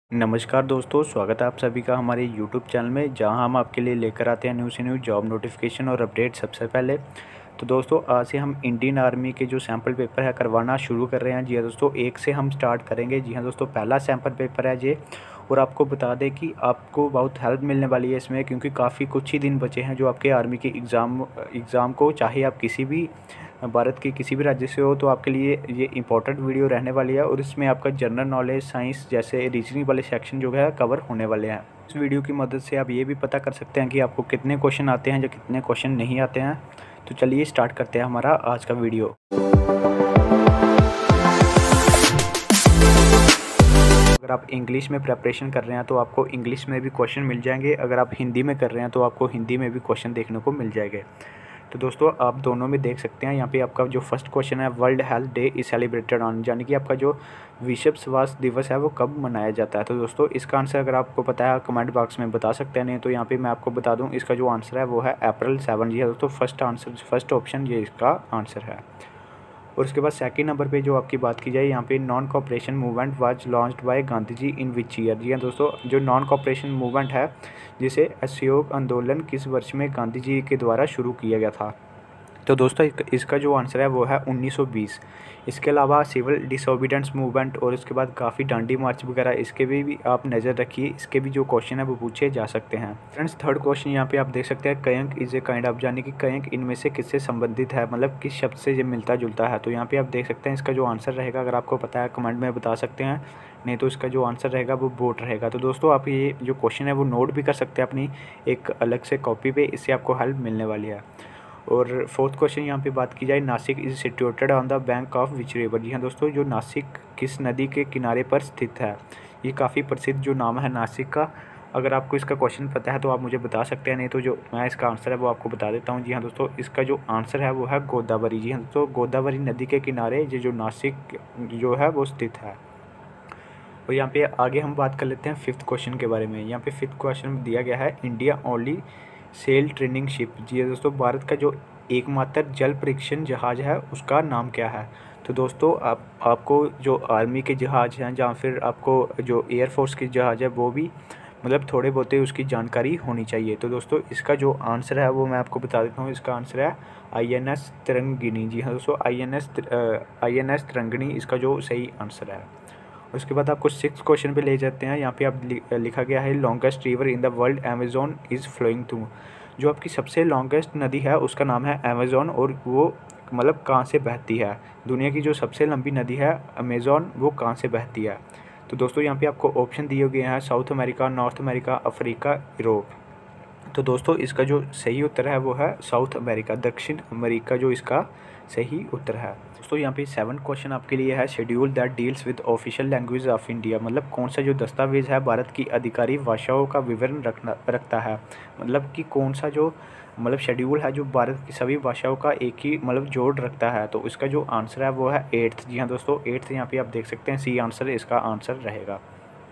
नमस्कार दोस्तों, स्वागत है आप सभी का हमारे YouTube चैनल में, जहां हम आपके लिए लेकर आते हैं न्यू से न्यू जॉब नोटिफिकेशन और अपडेट सबसे पहले। तो दोस्तों आज से हम इंडियन आर्मी के जो सैम्पल पेपर है करवाना शुरू कर रहे हैं। जी हाँ दोस्तों, एक से हम स्टार्ट करेंगे। जी हाँ दोस्तों, पहला सैम्पल पेपर है ये। और आपको बता दें कि आपको बहुत हेल्प मिलने वाली है इसमें, क्योंकि काफ़ी कुछ ही दिन बचे हैं जो आपके आर्मी के एग्ज़ाम को, चाहे आप किसी भी भारत के किसी भी राज्य से हो, तो आपके लिए ये इंपॉर्टेंट वीडियो रहने वाली है। और इसमें आपका जनरल नॉलेज, साइंस जैसे रीजनिंग वाले सेक्शन जो है कवर होने वाले हैं। इस वीडियो की मदद से आप ये भी पता कर सकते हैं कि आपको कितने क्वेश्चन आते हैं या कितने क्वेश्चन नहीं आते हैं। तो चलिए स्टार्ट करते हैं हमारा आज का वीडियो। अगर आप इंग्लिश में प्रिपरेशन कर रहे हैं तो आपको इंग्लिश में भी क्वेश्चन मिल जाएंगे। अगर आप हिंदी में कर रहे हैं तो आपको हिंदी में भी क्वेश्चन देखने को मिल जाएंगे। तो दोस्तों आप दोनों में देख सकते हैं, यहाँ पे आपका जो फर्स्ट क्वेश्चन है, world health day is celebrated on, यानी कि आपका जो विश्व स्वास्थ्य दिवस है वो कब मनाया जाता है। तो दोस्तों इसका आंसर अगर आपको पता है कमेंट बॉक्स में बता सकते हैं, नहीं तो यहाँ पे मैं आपको बता दूँ, इसका जो आंसर है वो है अप्रैल 7। जी है दोस्तों, फर्स्ट ऑप्शन ये इसका आंसर है। और उसके बाद सेकंड नंबर पे जो आपकी बात की जाए, यहाँ पे non cooperation movement was launched by Gandhi ji in which year. जी हाँ दोस्तों, जो नॉन कॉपरेशन मूवमेंट है, जिसे असहयोग आंदोलन किस वर्ष में गांधी जी के द्वारा शुरू किया गया था। तो दोस्तों इसका जो आंसर है वो है 1920। इसके अलावा सिविल डिसोबीडेंस मूवमेंट और उसके बाद काफ़ी डांडी मार्च वगैरह, इसके भी आप नज़र रखिए, इसके भी जो क्वेश्चन है वो पूछे जा सकते हैं। फ्रेंड्स थर्ड क्वेश्चन यहाँ पे आप देख सकते हैं, कयंक इज ए काइंड ऑफ, यानी कि कयंक इनमें से किससे संबंधित है, मतलब किस शब्द से ये मिलता जुलता है। तो यहाँ पे आप देख सकते हैं इसका जो आंसर रहेगा, अगर आपको पता है कमेंट में बता सकते हैं, नहीं तो इसका जो आंसर रहेगा वो बोट रहेगा। तो दोस्तों आप ये जो क्वेश्चन है वो नोट भी कर सकते हैं अपनी एक अलग से कॉपी पे, इससे आपको हेल्प मिलने वाली है। और फोर्थ क्वेश्चन यहाँ पे बात की जाए, Nashik is situated on the bank of which river. जी हाँ दोस्तों, जो नासिक किस नदी के किनारे पर स्थित है। ये काफ़ी प्रसिद्ध जो नाम है नासिक का। अगर आपको इसका क्वेश्चन पता है तो आप मुझे बता सकते हैं, नहीं तो जो मैं इसका आंसर है वो आपको बता देता हूँ। जी हाँ दोस्तों, इसका जो आंसर है वो है गोदावरी। जी हाँ दोस्तों, गोदावरी नदी के किनारे ये जो नासिक जो है वो स्थित है। और यहाँ पे आगे हम बात कर लेते हैं फिफ्थ क्वेश्चन के बारे में। यहाँ पे फिफ्थ क्वेश्चन दिया गया है, India only sail training ship. जी दोस्तों, भारत का जो एकमात्र जल परीक्षण जहाज़ है उसका नाम क्या है। तो दोस्तों आपको जो आर्मी के जहाज़ हैं या फिर आपको जो एयरफोर्स के जहाज़ है वो भी मतलब थोड़े बहुत उसकी जानकारी होनी चाहिए। तो दोस्तों इसका जो आंसर है वो मैं आपको बता देता हूँ, इसका आंसर है INS तिरंगिनी। जी हाँ दोस्तों, INS तिरंगिनी इसका जो सही आंसर है। उसके बाद आपको सिक्स क्वेश्चन पे ले जाते हैं। यहाँ पे आप लिखा गया है, longest river in the world Amazon is flowing through. जो आपकी सबसे लॉन्गेस्ट नदी है उसका नाम है अमेजोन, और वो मतलब कहाँ से बहती है। दुनिया की जो सबसे लंबी नदी है अमेजोन, वो कहाँ से बहती है। तो दोस्तों यहाँ पे आपको ऑप्शन दिए गए हैं, South America, North America, Africa, Europe. तो दोस्तों इसका जो सही उत्तर है वो है साउथ अमेरिका, दक्षिण अमेरिका जो इसका सही उत्तर है। दोस्तों यहाँ पे 7 क्वेश्चन आपके लिए है, schedule that deals with official language of India. मतलब कौन सा जो दस्तावेज है भारत की आधिकारिक भाषाओं का विवरण रखता है। मतलब कि कौन सा जो मतलब शेड्यूल है जो भारत की सभी भाषाओं का एक ही मतलब जोड़ रखता है। तो इसका जो आंसर है वो है 8th। जी हाँ दोस्तों, 8th यहाँ पे आप देख सकते हैं, सी आंसर इसका आंसर रहेगा।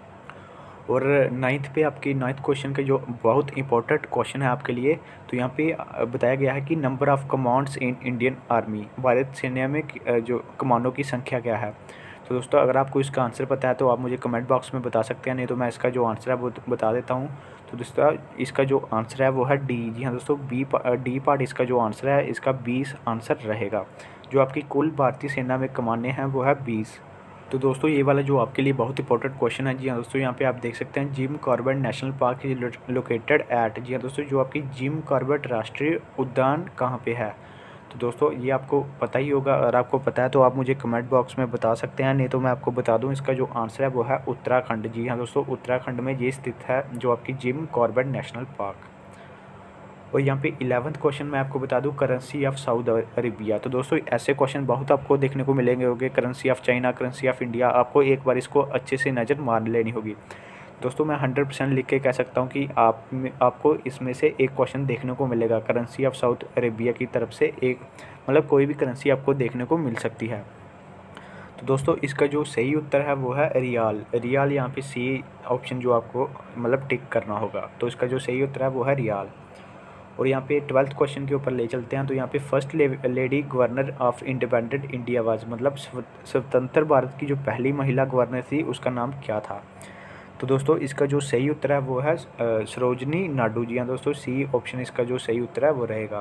और नाइन्थ पे आपकी नाइन्थ क्वेश्चन का जो बहुत इंपॉर्टेंट क्वेश्चन है आपके लिए, तो यहाँ पे बताया गया है कि number of commands in Indian army, Bharat सेना में जो कमांडों की संख्या क्या है। तो दोस्तों अगर आपको इसका आंसर पता है तो आप मुझे कमेंट बॉक्स में बता सकते हैं, नहीं तो मैं इसका जो आंसर है वो बता देता हूँ। तो दोस्तों इसका जो आंसर है वो है डी। जी हाँ दोस्तों, डी पार्ट इसका जो आंसर है, इसका 20 आंसर रहेगा। जो आपकी कुल भारतीय सेना में कमाने हैं वो है 20। तो दोस्तों ये वाला जो आपके लिए बहुत इंपॉर्टेंट क्वेश्चन है। जी हाँ दोस्तों, यहाँ पे आप देख सकते हैं, Jim Corbett national park is located at. जी हाँ दोस्तों, जो आपकी जिम कॉर्बेट राष्ट्रीय उद्यान कहाँ पे है। तो दोस्तों ये आपको पता ही होगा, अगर आपको पता है तो आप मुझे कमेंट बॉक्स में बता सकते हैं, नहीं तो मैं आपको बता दूँ, इसका जो आंसर है वो है उत्तराखंड। जी हाँ दोस्तों, उत्तराखंड में ये स्थित है जो आपकी जिम कॉर्बेट नेशनल पार्क। और यहाँ पे 11th क्वेश्चन मैं आपको बता दूँ, करेंसी ऑफ साउथ अरेबिया। तो दोस्तों ऐसे क्वेश्चन बहुत आपको देखने को मिलेंगे होंगे, currency of China, currency of India, आपको एक बार इसको अच्छे से नज़र मार लेनी होगी। दोस्तों मैं 100% लिख के कह सकता हूँ कि आपको इसमें से एक क्वेश्चन देखने को मिलेगा, करेंसी ऑफ साउथ अरेबिया की तरफ से एक मतलब कोई भी करेंसी आपको देखने को मिल सकती है। तो दोस्तों इसका जो सही उत्तर है वो है रियाल। रियाल यहाँ पे सी ऑप्शन जो आपको मतलब टिक करना होगा। तो इसका जो सही उत्तर है वो है रियाल। और यहाँ पे 12th क्वेश्चन के ऊपर ले चलते हैं। तो यहाँ पे first lady governor of independent India was, मतलब स्वतंत्र भारत की जो पहली महिला गवर्नर थी उसका नाम क्या था। तो दोस्तों इसका जो सही उत्तर है वो है सरोजनी नायडू। जी हाँ दोस्तों, सी ऑप्शन इसका जो सही उत्तर है वो रहेगा।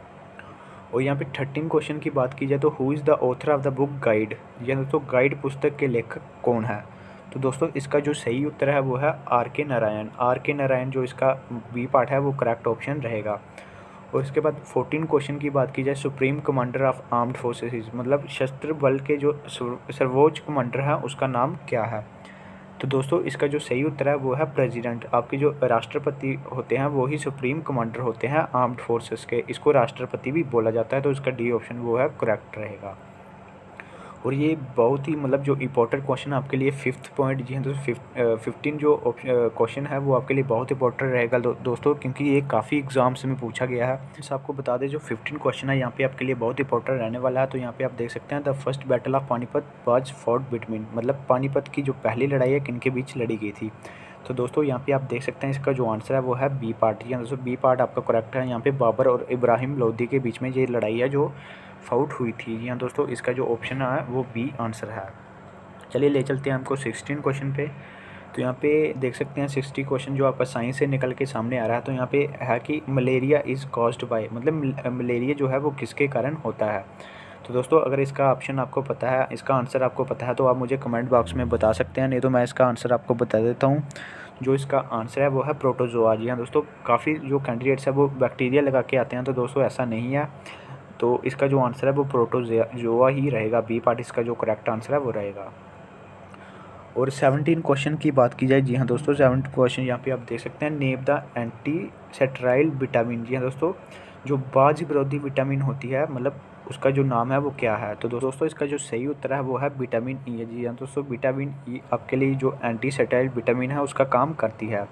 और यहाँ पे 13 क्वेश्चन की बात की जाए तो who is the author of the book Guide. जी हाँ दोस्तों, गाइड पुस्तक के लेखक कौन है। तो दोस्तों इसका जो सही उत्तर है वो है आर के नारायण। आर के नारायण जो इसका बी पार्ट है वो करेक्ट ऑप्शन रहेगा। और इसके बाद 14 क्वेश्चन की बात की जाए, supreme commander of armed forces मतलब सशस्त्र बल के जो सर्वोच्च कमांडर है उसका नाम क्या है। तो दोस्तों इसका जो सही उत्तर है वो है प्रेसिडेंट। आपके जो राष्ट्रपति होते हैं वो ही सुप्रीम कमांडर होते हैं आर्म्ड फोर्सेस के, इसको राष्ट्रपति भी बोला जाता है। तो इसका डी ऑप्शन वो है करेक्ट रहेगा। और ये बहुत ही मतलब जो इंपॉर्टेंट क्वेश्चन आपके लिए 5th पॉइंट। जी हाँ दोस्तों, 15 जो क्वेश्चन है वो आपके लिए बहुत इंपॉर्टेंट रहेगा दोस्तों, क्योंकि ये काफ़ी एग्जाम्स में पूछा गया है। इस आपको बता दें जो 15 क्वेश्चन है यहाँ पे आपके लिए बहुत इंपॉर्टेंट रहने वाला है। तो यहाँ पे आप देख सकते हैं the first battle of Panipat was fought between, मतलब पानीपत की जो पहली लड़ाई है किनके बीच लड़ी गई थी। तो दोस्तों यहाँ पे आप देख सकते हैं इसका जो आंसर है वो है बी पार्ट। जी हाँ दोस्तों, बी पार्ट आपका करेक्ट है। यहाँ पे बाबर और इब्राहिम लोदी के बीच में ये लड़ाई है जो फाउट हुई थी। जी हाँ दोस्तों, इसका जो ऑप्शन है वो बी आंसर है। चलिए ले चलते हैं हमको 16 क्वेश्चन पे। तो यहाँ पे देख सकते हैं 60 क्वेश्चन जो आपका साइंस से निकल के सामने आ रहा है। तो यहाँ पे है कि मलेरिया इज़ कॉज्ड बाय, मतलब मलेरिया जो है वो किसके कारण होता है। तो दोस्तों अगर इसका ऑप्शन आपको पता है, इसका आंसर आपको पता है तो आप मुझे कमेंट बॉक्स में बता सकते हैं, नहीं तो मैं इसका आंसर आपको बता देता हूँ। जो इसका आंसर है वो है प्रोटोजोआ। जी हाँ दोस्तों, काफ़ी जो कैंडिडेट्स है वो बैक्टीरिया लगा के आते हैं, तो दोस्तों ऐसा नहीं है। तो इसका जो आंसर है वो प्रोटोजोआ ही रहेगा। बी पार्ट इसका जो करेक्ट आंसर है वो रहेगा। और 17 क्वेश्चन की बात की जाए, जी हाँ दोस्तों 17 क्वेश्चन यहाँ पे आप देख सकते हैं नेम द एंटीसेट्राइल विटामिन। जी हाँ दोस्तों, जो बाज विरोधी विटामिन होती है मतलब उसका जो नाम है वो क्या है। तो दोस्तों इसका जो सही उत्तर है वो है विटामिन ई है। जी हाँ दोस्तों, विटामिन ई आपके लिए जो एंटीसेट्राइल विटामिन है उसका काम करती है।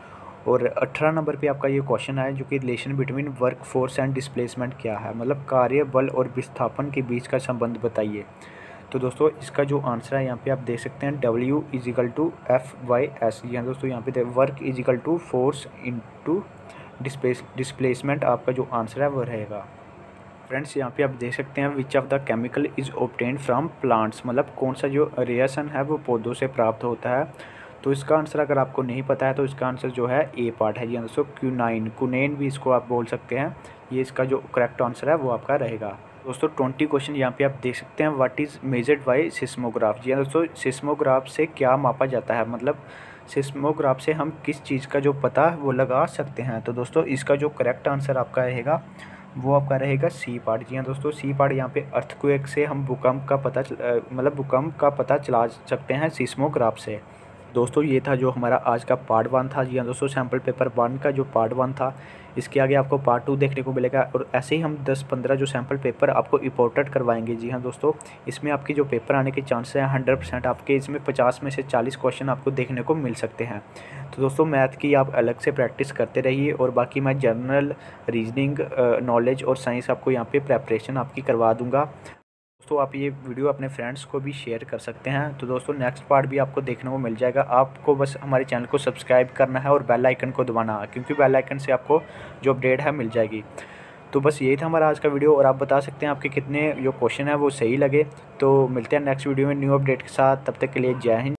और 18 नंबर पे आपका ये क्वेश्चन है जो कि relation between work force and displacement क्या है, मतलब कार्य बल और विस्थापन के बीच का संबंध बताइए। तो दोस्तों इसका जो आंसर है यहाँ पे आप देख सकते हैं W = F/S। यहाँ दोस्तों यहाँ पे वर्क = फोर्स इंटू डिस्प्लेसमेंट आपका जो आंसर है वो रहेगा। फ्रेंड्स यहाँ पे आप देख सकते हैं which of the chemical is obtained from plants, मतलब कौन सा जो रिएक्शन है वो पौधों से प्राप्त होता है। तो इसका आंसर अगर आपको नहीं पता है तो इसका आंसर जो है ए पार्ट है। जी दोस्तों, कुनेन भी इसको आप बोल सकते हैं। ये इसका जो करेक्ट आंसर है वो आपका रहेगा। दोस्तों 20 क्वेश्चन यहाँ पे आप देख सकते हैं what is measured by seismograph. जी दोस्तों, सिस्मोग्राफ से क्या मापा जाता है, मतलब सिस्मोग्राफ से हम किस चीज़ का जो पता वो लगा सकते हैं। तो दोस्तों इसका जो करेक्ट आंसर आपका रहेगा वो आपका रहेगा सी पार्ट। जी हाँ दोस्तों, सी पार्ट यहाँ पे अर्थक्वेक से हम भूकंप का पता मतलब भूकंप का पता चला सकते हैं सिस्मोग्राफ से। दोस्तों ये था जो हमारा आज का पार्ट 1 था। जी हाँ दोस्तों, सैम्पल पेपर 1 का जो पार्ट 1 था, इसके आगे आपको पार्ट 2 देखने को मिलेगा। और ऐसे ही हम 10-15 जो सैम्पल पेपर आपको इंपॉर्टेंट करवाएंगे। जी हाँ दोस्तों, इसमें आपकी जो पेपर आने के चांसेस हैं 100% आपके, इसमें 50 में से 40 क्वेश्चन आपको देखने को मिल सकते हैं। तो दोस्तों मैथ की आप अलग से प्रैक्टिस करते रहिए, और बाकी मैं जनरल रीजनिंग नॉलेज और साइंस आपको यहाँ पे प्रेपरेशन आपकी करवा दूँगा। दोस्तों आप ये वीडियो अपने फ्रेंड्स को भी शेयर कर सकते हैं। तो दोस्तों नेक्स्ट पार्ट भी आपको देखने को मिल जाएगा। आपको बस हमारे चैनल को सब्सक्राइब करना है और बेल आइकन को दबाना है, क्योंकि बेल आइकन से आपको जो अपडेट है मिल जाएगी। तो बस यही था हमारा आज का वीडियो, और आप बता सकते हैं आपके कितने जो क्वेश्चन है वो सही लगे। तो मिलते हैं नेक्स्ट वीडियो में न्यू अपडेट के साथ, तब तक के लिए जय हिंद।